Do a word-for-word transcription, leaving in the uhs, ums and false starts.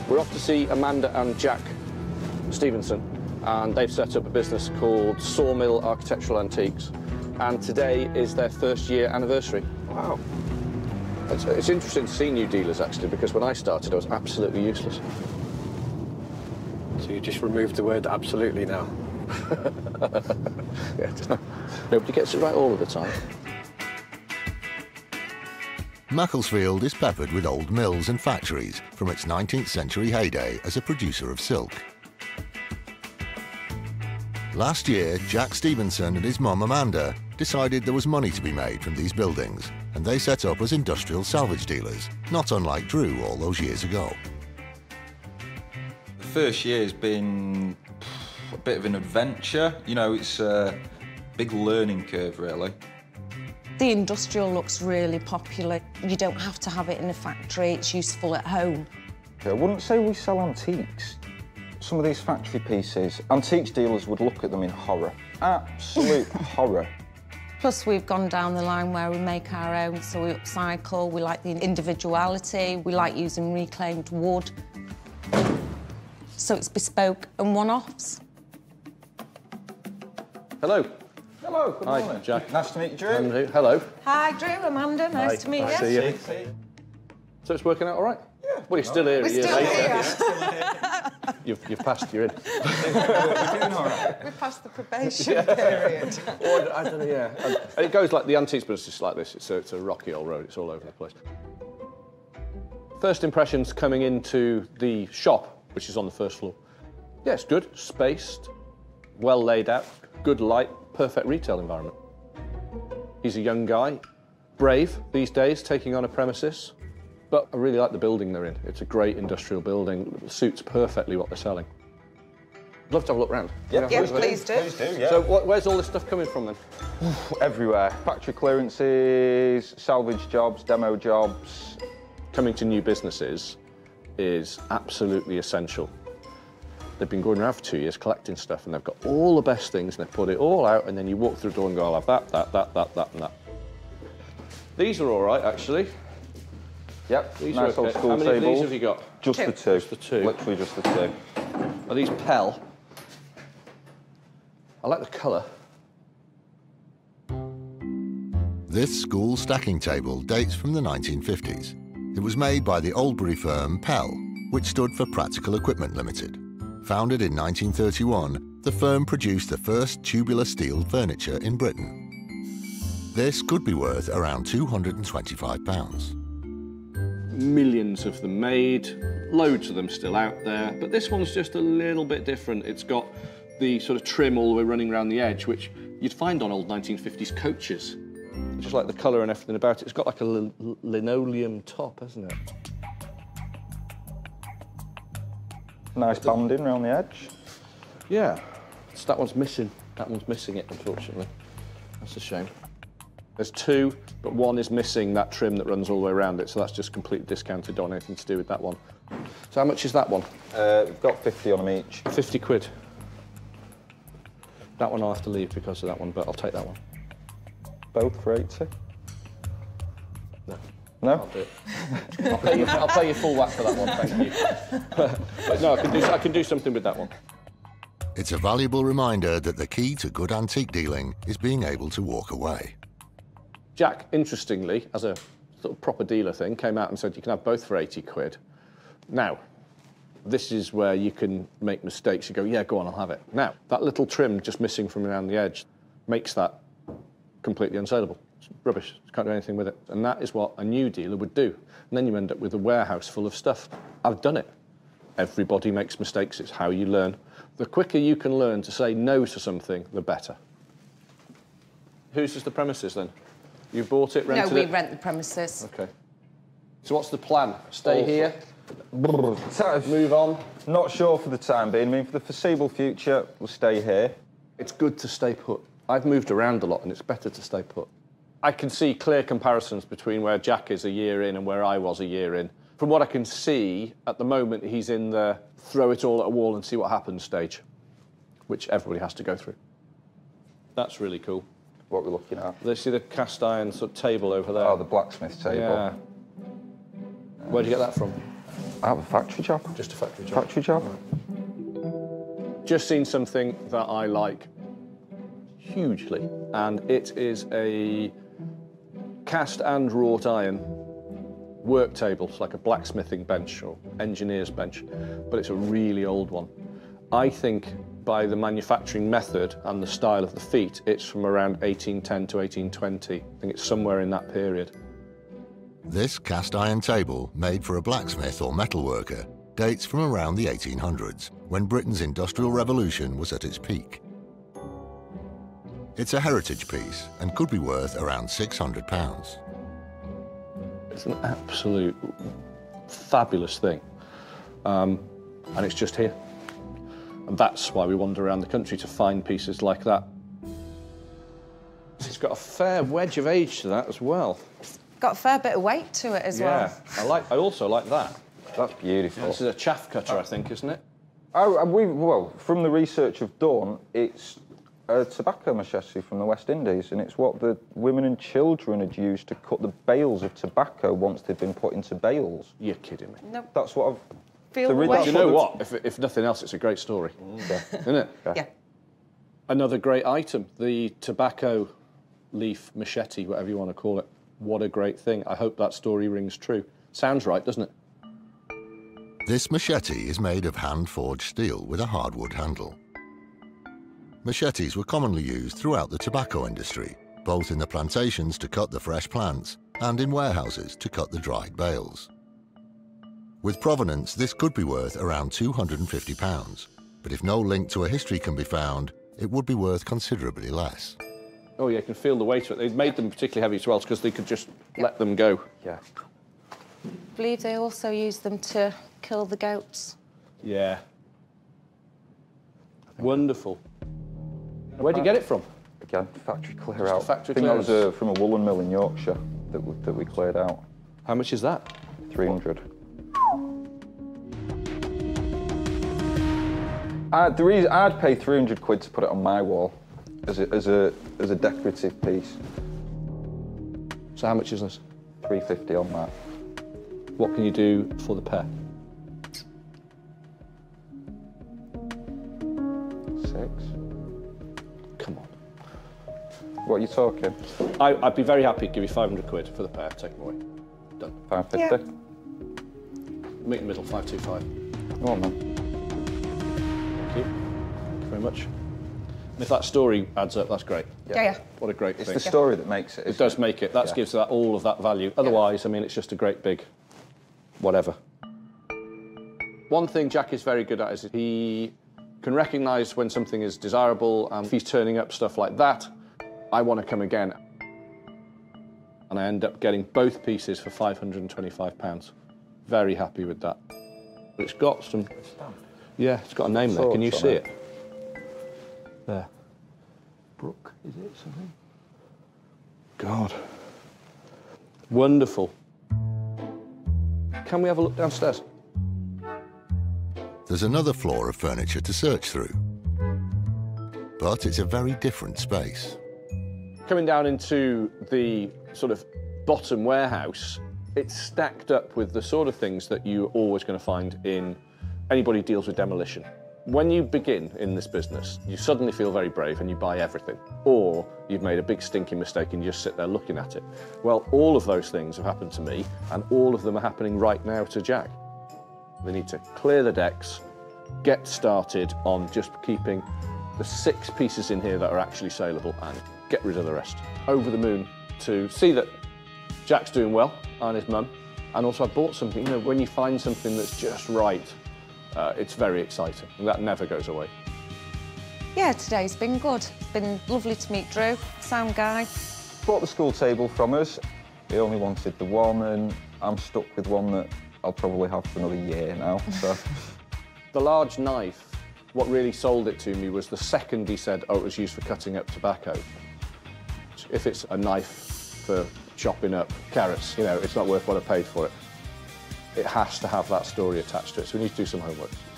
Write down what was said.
We're off to see Amanda and Jack Stevenson, and they've set up a business called Sawmill Architectural Antiques, and today is their first year anniversary. Wow. It's, it's interesting to see new dealers, actually, because when I started, I was absolutely useless. So you just removed the word absolutely now? Yeah, just, nobody gets it right all of the time. Macclesfield is peppered with old mills and factories from its nineteenth century heyday as a producer of silk. Last year, Jack Stevenson and his mum Amanda decided there was money to be made from these buildings, and they set up as industrial salvage dealers, not unlike Drew all those years ago. The first year's been a bit of an adventure. You know, it's a big learning curve, really. The industrial looks really popular. You don't have to have it in a factory, it's useful at home. I wouldn't say we sell antiques. Some of these factory pieces, antiques dealers would look at them in horror. Absolute horror. Plus, we've gone down the line where we make our own, so we upcycle, we like the individuality, we like using reclaimed wood. So it's bespoke and one-offs. Hello. Hello, good Hi, morning. Jack. Nice to meet you, Drew. Andrew, hello. Hi, Drew, Amanda, nice Hi. to meet Nice you. to see you. So it's working out all right? Yeah. Well, you're still here We're a year still later. here. You've, you've passed, you're in. We're doing all right. We passed the probation period. Or, I don't know, yeah. And, and it goes like the antiques business is like this. It's a, it's a rocky old road. It's all over the place. First impressions coming into the shop, which is on the first floor. Yeah, it's good, spaced, well laid out, good light, perfect retail environment. He's a young guy, brave these days, taking on a premises, but I really like the building they're in. It's a great industrial building, it suits perfectly what they're selling. I'd love to have a look round. Yeah, Yeah, please do. Please do, yeah. So what, where's all this stuff coming from then? Everywhere. Factory clearances, salvage jobs, demo jobs. Coming to new businesses is absolutely essential. They've been going around for two years collecting stuff, and they've got all the best things, and they put it all out, and then you walk through the door and go, I'll have that, that, that, that, that, and that. These are all right, actually. Yep, These nice are old okay. school How many tables. of these have you got? Just Two. the two. Just the two. Literally just the two. Are these Pell? I like the colour. This school stacking table dates from the nineteen fifties. It was made by the Oldbury firm Pell, which stood for Practical Equipment Limited. Founded in nineteen thirty-one, the firm produced the first tubular steel furniture in Britain. This could be worth around two hundred and twenty-five pounds. Millions of them made, loads of them still out there, but this one's just a little bit different. It's got the sort of trim all the way running around the edge, which you'd find on old nineteen fifties coaches. Just like the colour and everything about it. It's got like a lin linoleum top, hasn't it? Nice banding around the edge. Yeah. So that one's missing. That one's missing it, unfortunately. That's a shame. There's two, but one is missing that trim that runs all the way around it, so that's just completely discounted, don't have anything to do with that one. So how much is that one? Uh, we've got fifty on them each. fifty quid. That one I'll have to leave because of that one, but I'll take that one. Both for eighty. No. No? I'll do it. I'll pay you, I'll pay you full whack for that one, thank you. But no, I can, do, I can do something with that one. It's a valuable reminder that the key to good antique dealing is being able to walk away. Jack, interestingly, as a sort of proper dealer thing, came out and said you can have both for eighty quid. Now, this is where you can make mistakes. You go, yeah, go on, I'll have it. Now, that little trim just missing from around the edge makes that completely unsaleable. It's rubbish, you can't do anything with it. And that is what a new dealer would do. And then you end up with a warehouse full of stuff. I've done it. Everybody makes mistakes, it's how you learn. The quicker you can learn to say no to something, the better. Whose is the premises then? You bought it, rented it? No, we rent the premises. Okay. So what's the plan? Stay Also- here? So, Move on? not sure for the time being. I mean, for the foreseeable future, we'll stay here. It's good to stay put. I've moved around a lot and it's better to stay put. I can see clear comparisons between where Jack is a year in and where I was a year in. From what I can see, at the moment, he's in the throw it all at a wall and see what happens stage, which everybody has to go through. That's really cool. What we're looking at. They see the cast iron sort of table over there. Oh, the blacksmith table. Yeah. Where'd you get that from? I have a factory job. Just a factory job? Factory job. Right. Just seen something that I like hugely, and it is a cast and wrought iron work table. It's like a blacksmithing bench or engineer's bench, but it's a really old one. I think by the manufacturing method and the style of the feet, it's from around eighteen ten to eighteen twenty. I think it's somewhere in that period. This cast iron table, made for a blacksmith or metalworker, dates from around the eighteen hundreds, when Britain's Industrial Revolution was at its peak. It's a heritage piece and could be worth around six hundred pounds. It's an absolute fabulous thing, um, and it's just here. And that's why we wander around the country, to find pieces like that. It's got a fair wedge of age to that as well. Got a fair bit of weight to it as Yeah, well. I like. I also like that. That's beautiful. This is a chaff cutter, I think, isn't it? Oh, we, well, from the research I've done, it's a tobacco machete from the West Indies, and it's what the women and children had used to cut the bales of tobacco once they'd been put into bales. You're kidding me. No. That's what I've... Feel the the re- weight. Do you know what? If, if nothing else, it's a great story, Yeah. isn't it? Yeah. Another great item, the tobacco leaf machete, whatever you want to call it. What a great thing. I hope that story rings true. Sounds right, doesn't it? This machete is made of hand-forged steel with a hardwood handle. Machetes were commonly used throughout the tobacco industry, both in the plantations to cut the fresh plants and in warehouses to cut the dried bales. With provenance, this could be worth around two hundred and fifty pounds, but if no link to a history can be found, it would be worth considerably less. Oh yeah, you can feel the weight of it. They'd made them particularly heavy as well because they could just let them go. Yeah. I believe they also use them to kill the goats. Yeah. Wonderful. Where'd you get it from? Again, factory clear Just a out. factory I think that was clearance. uh, from a woolen mill in Yorkshire that we, that we cleared out. How much is that? three hundred. I, the reason I'd pay three hundred quid to put it on my wall as a, as a, as a decorative piece. So how much is this? three fifty on that. What can you do for the pair? Six. Come on. What are you talking? I, I'd be very happy to give you five hundred quid for the pair. Take them away. Done. five fifty? Meet in the middle, five two five. Go on, man. Thank you. Thank you very much. And if that story adds up, that's great. Yeah, yeah. What a great It's thing. the story that makes it. It does make it. That Yeah. gives that all of that value. Otherwise, I mean, it's just a great big whatever. One thing Jack is very good at is he can recognise when something is desirable, and if he's turning up stuff like that, I want to come again. And I end up getting both pieces for five hundred and twenty-five pounds. Very happy with that. But it's got some... Yeah, it's got a name there. Can you Thoughts see on it? There. Brooke, is it something? God. Wonderful. Can we have a look downstairs? There's another floor of furniture to search through, but it's a very different space. Coming down into the sort of bottom warehouse, it's stacked up with the sort of things that you're always going to find in anybody who deals with demolition. When you begin in this business, you suddenly feel very brave and you buy everything. Or you've made a big stinking mistake and you just sit there looking at it. Well, all of those things have happened to me, and all of them are happening right now to Jack. They need to clear the decks, get started on just keeping the six pieces in here that are actually saleable, and get rid of the rest. Over the moon to see that Jack's doing well, and his mum, and also I bought something. You know, when you find something that's just right, uh, it's very exciting, and that never goes away. Yeah, today's been good. It's been lovely to meet Drew, sound guy. Bought the school table from us. He only wanted the one, and I'm stuck with one that I'll probably have for another year now. So. The large knife, what really sold it to me was the second he said, oh, it was used for cutting up tobacco. If it's a knife for chopping up carrots, you know, it's not worth what I paid for it. It has to have that story attached to it, so we need to do some homework.